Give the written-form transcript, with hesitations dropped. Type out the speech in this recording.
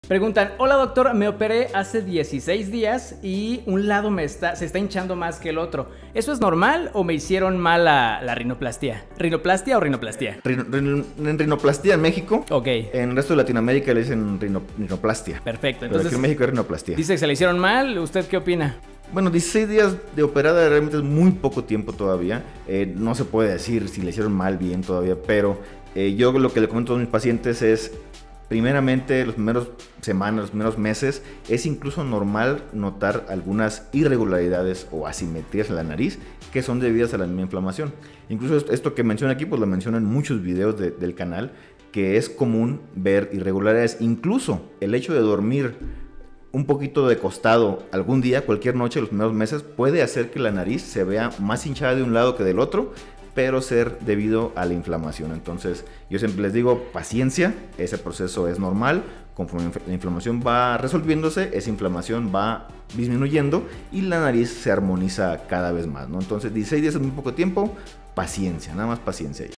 Preguntan, hola doctor, me operé hace 16 días y un lado se está hinchando más que el otro. ¿Eso es normal o me hicieron mal la rinoplastia? ¿Rinoplastia o rinoplastia? Rinoplastia en México. Ok. En el resto de Latinoamérica le dicen rinoplastia. Perfecto. Entonces, aquí en México es rinoplastia. Dice que se le hicieron mal. ¿Usted qué opina? Bueno, 16 días de operada realmente es muy poco tiempo todavía. No se puede decir si le hicieron mal, bien todavía, pero yo lo que le comento a mis pacientes es, primeramente, los primeros semanas, los primeros meses, es incluso normal notar algunas irregularidades o asimetrías en la nariz que son debidas a la misma inflamación. Incluso esto que menciona aquí, pues lo menciono en muchos videos del canal, que es común ver irregularidades. Incluso el hecho de dormir un poquito de costado algún día, cualquier noche, los primeros meses, puede hacer que la nariz se vea más hinchada de un lado que del otro, pero ser debido a la inflamación. Entonces yo siempre les digo, paciencia, ese proceso es normal. Conforme la inflamación va resolviéndose, esa inflamación va disminuyendo y la nariz se armoniza cada vez más, ¿no? Entonces 16 días es muy poco tiempo, paciencia, nada más paciencia ahí.